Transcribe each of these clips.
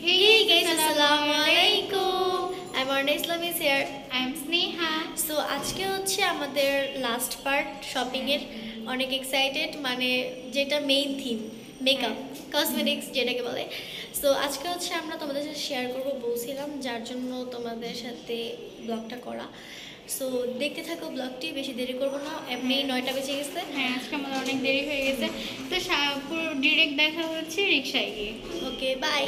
Hey guys, Assalamualaikum. I'm Arna Islam is here. I'm Sneha. So আজকে হচ্ছে আমাদের last part shopping এর অনেক এক্সাইটেড মানে যেটা মেইন থিম মেকআপ কসমেটিক্স যেটাকে বলে। সো আজকে হচ্ছে আমরা তোমাদের সাথে শেয়ার করব বলছিলাম যার জন্য তোমাদের সাথে ব্লগটা করা। সো দেখতে থাকো ব্লগটি, বেশি দেরি করব না, এমনি 9টা বেজে গেছে। হ্যাঁ, আজকে আমাদের অনেক দেরি হয়ে গেছে, তো পুরো ডিরেক্ট দেখা হচ্ছে রিকশায় গিয়ে। Okay bye.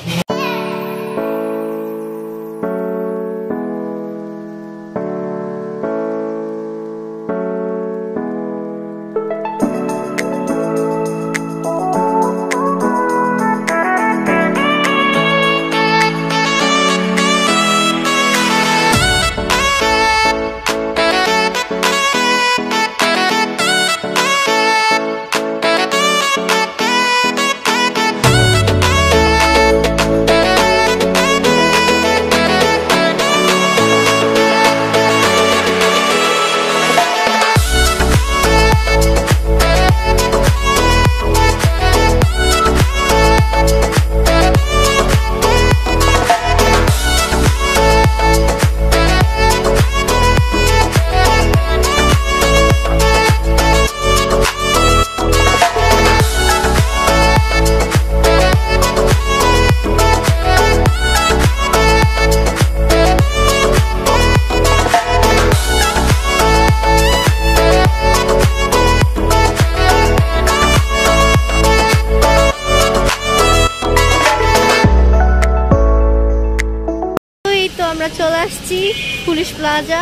আমরা চলে আসছি পুলিশ প্লাজা।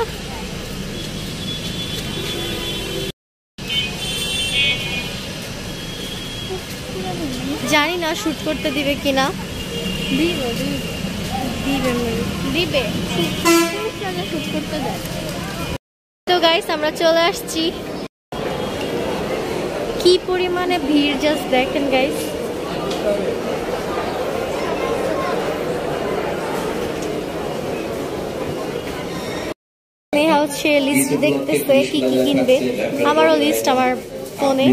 জানি না শুট করতে দিবে কিনা, দিবে শুট করতে দেয়। তো গাইস আমরা চলে আসছি, কি পরিমাণে ভিড় জাস্ট দেখেন গাইস। নেহা হচ্ছে লিস্ট দেখতেছে কি কি কিনবে, আমারও লিস্ট আমার ফোনে।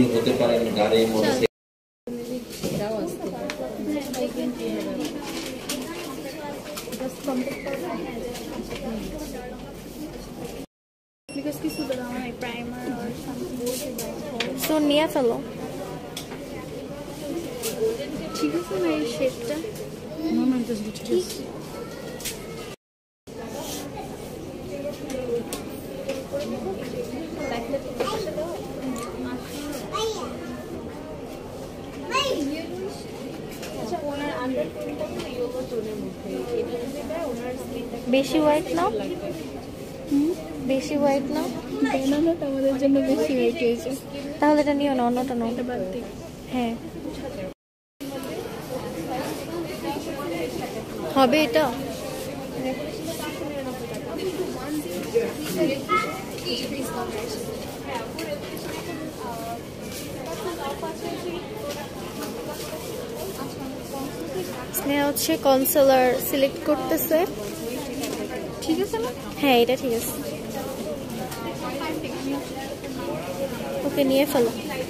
সো নিয়ে ফেলো, ঠিক আছে না এই শেডটা? বেশি হোয়াইট নাও, বেশি হোয়াইট নাও, আমাদের জন্য বেশি হোয়াইট হয়েছে। তাহলে এটা নিও না, অন্যটা নাও। হ্যাঁ হবে এটা। স্নেহা হচ্ছে কনসিলার সিলেক্ট করতেছে, ঠিক আছে না? হ্যাঁ এটা ঠিক আছে, ওকে নিয়ে ফেলো।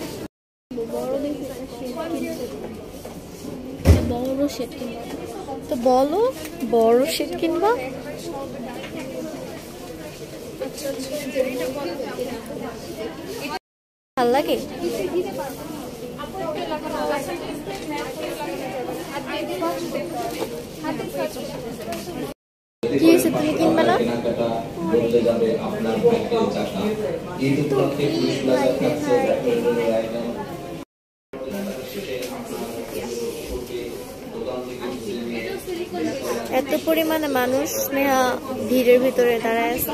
বড় শেড কিনবা তো বলো, বড় শেড কিনবা? ভাল লাগে? কি হয়েছে, তুমি কিনবে না? এত পরিমাণে মানুষ, স্নেহা ভিড়ের ভিতরে দাঁড়ায় আছে।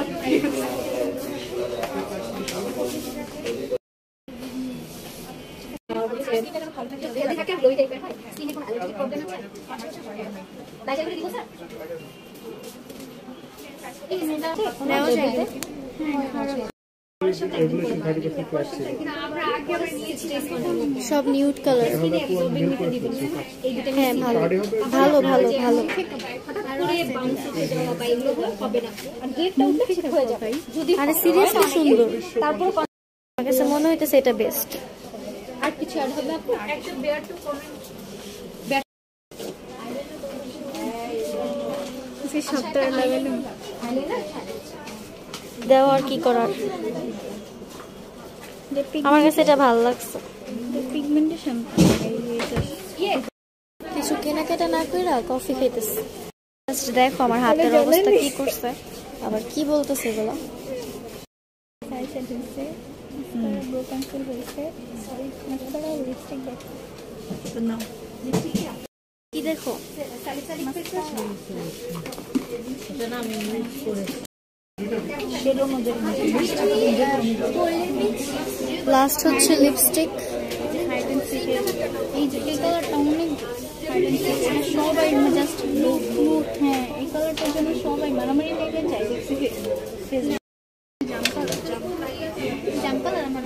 সব নিউড কালার। হ্যাঁ ভালো ভালো ভালো ভালো। আরে সিরিয়াসলি সুন্দর, আমার কাছে মনে হইতেছে এটা বেস্ট। আর কিছু অ্যাড হবে আপু? সফটওয়্যার লাগালাম দেও আর কি করার। আমার কাছে এটা ভালো লাগছে। পিগমেন্টেশন কিছু কেনাকাটা না কইরা কফি খাইতেছি। দেখো আমার হাতের অবস্থা কি করছে, আবার কি বলতেছে এগুলো। কি দেখো লাস্ট হচ্ছে লিপস্টিক। এই যে কালারটা অনেক সবাই জাস্ট হ্যাঁ এই কালারটার জন্য সবাই মারামারি লেগে যায়। জাম কালার আমার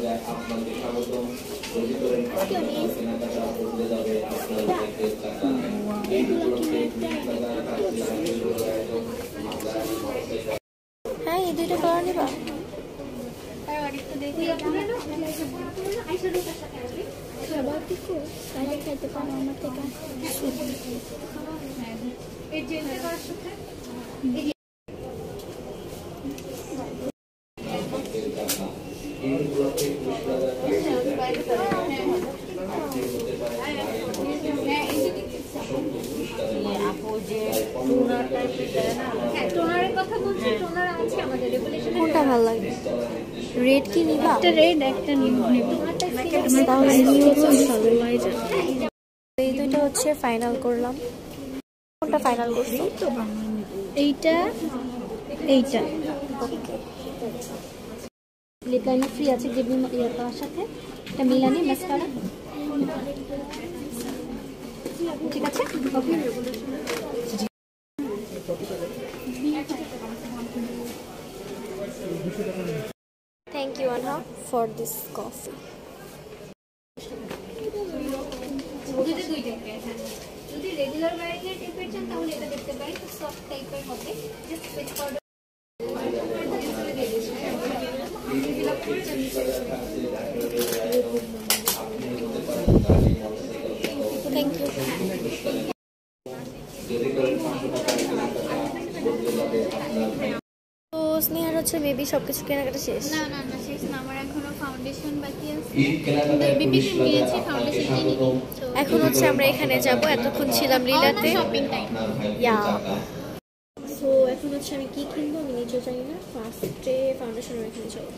হ্যাঁ এই দুইটা কালার নিবা। খাইতে পারো আমার থেকে। কোনটা ভালো লাগে? রেড কি নিবা? একটা রেড একটা নিউ নিব। তাহলে নিউ এই দুইটা হচ্ছে ফাইনাল করলাম। কোনটা ফাইনাল করছো? এইটা এইটা লিপ লাইনার ফ্রি আছে যে তার সাথে এটা মিলানি মাস্কারা। ঠিক আছে থ্যাংক ইউ আনহা ফর দিস কফি। যদি রেগুলার ওয়্যারিং টাইপের চান তাহলে এটা দেখতে পারেন, সফট টাইপের হবে just switch powder. Thank you. তো স্নেহার হচ্ছে মেবি সবকিছু কেনাকাটা শেষ। না না না শেষ না, আমার এখনো ফাউন্ডেশন বাকি আছে। বিবিতে নিয়েছি ফাউন্ডেশন কিনি। এখন হচ্ছে আমরা এখানে যাব, এতক্ষণ ছিলাম লীলাতে। শপিং টাইম ইয়া সো এখন হচ্ছে আমি কি কিনবো আমি নিজেও জানি না। ফার্স্টে ফাউন্ডেশনের এখানে চলো।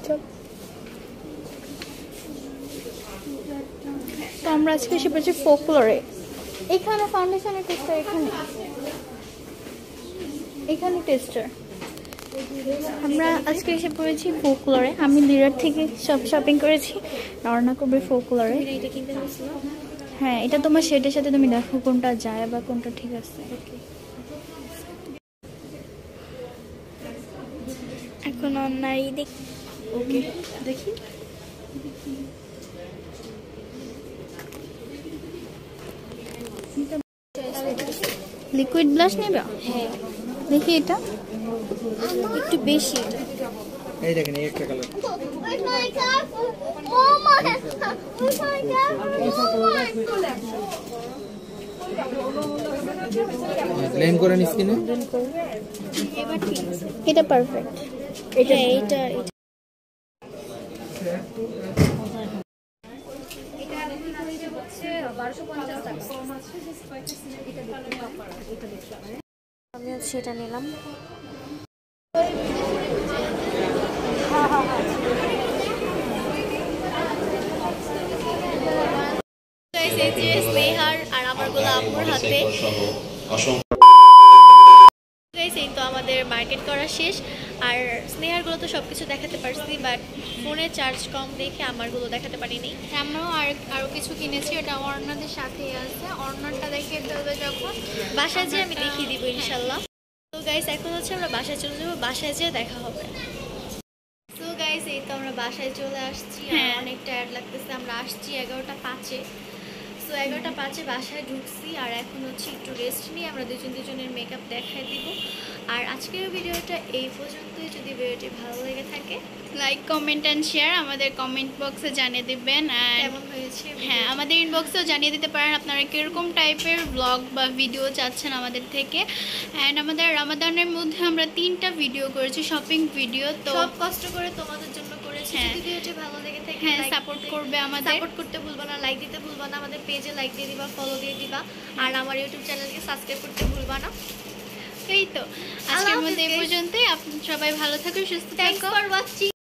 তো আমরা আজকে এসে পড়েছি ফোকলোরে। এখানে ফাউন্ডেশনের টেস্টার, এখানে টেস্টার। আমরা আজকে এসে পড়েছি ফোকলোরে। আমি লিরার থেকে সব শপিং করেছি, রওনা করবে ফোকলোরে। এটা কিনতে হয়েছিল। হ্যাঁ এটা তোমার শেডের সাথে তুমি দেখো কোনটা যায় বা কোনটা ঠিক আছে। এখন অন্যায় দেখ। ওকে দেখি। লিকুইড ব্লাশ নেবে? হ্যাঁ দেখি এটা একটু বেশি। এই দেখেন এই একটা কালার। ব্লেন্ড করে নিস কিনা? এবার ঠিক আছে। এটা পারফেক্ট। এটা এইটা আমি হচ্ছে এটা নিলাম। স্নেহার আর আমার গুলো আম্মুর হাতে। এই তো আমাদের মার্কেট করা শেষ। আর স্নেহারগুলো তো সব কিছু দেখাতে পারছি, বাট ফোনে চার্জ কম দেখে আমারগুলো দেখাতে পারিনি। আমরাও আরো কিছু কিনেছি, ওটা অর্ণাদের সাথে আছে। অর্ণারটা দেখিয়ে ফেলবে যখন বাসায় যেয়ে আমি দেখিয়ে দিব ইনশাল্লাহ। তো গাইস এখন হচ্ছে আমরা বাসায় চলে যাবো, বাসায় যেয়ে দেখা হবে। তো গাইস এই তো আমরা বাসায় চলে আসছি। অনেক টায়ার্ড লাগতেছে। আমরা আসছি 11টা 5-এ। সো 11:05 বাসায় ঢুকছি আর এখন হচ্ছে একটু রেস্ট নিয়ে আমরা দুজনের মেকআপ দেখাই দিব। আর আজকের ভিডিওটা এই পর্যন্তই। যদি ভিডিওটি ভালো লেগে থাকে লাইক কমেন্ট অ্যান্ড শেয়ার আমাদের কমেন্ট বক্সে জানিয়ে দিবেন। কেমন হয়েছে হ্যাঁ, আমাদের ইনবক্সেও জানিয়ে দিতে পারেন আপনারা কীরকম টাইপের ব্লগ বা ভিডিও চাচ্ছেন আমাদের থেকে। অ্যান্ড আমাদের রামাদানের মধ্যে আমরা 3টা ভিডিও করেছি, শপিং ভিডিও। তো সব কষ্ট করে তোমাদের জন্য করেছি। যদি ভিডিওটি ভালো লেগে থাকে হ্যাঁ, সাপোর্ট করবে আমাদের, সাপোর্ট করতে ভুলবা না, লাইক দিতে ভুলবা না, আমাদের পেজে লাইক দিয়ে দিবা, ফলো দিয়ে দিবা, আর আমার ইউটিউব চ্যানেলকে সাবস্ক্রাইব করতে ভুলবা না। এই তো আজকের মধ্যে এই পর্যন্তই। আপনি সবাই ভালো থাকুন, সুস্থ থাকুন। Thanks for watching.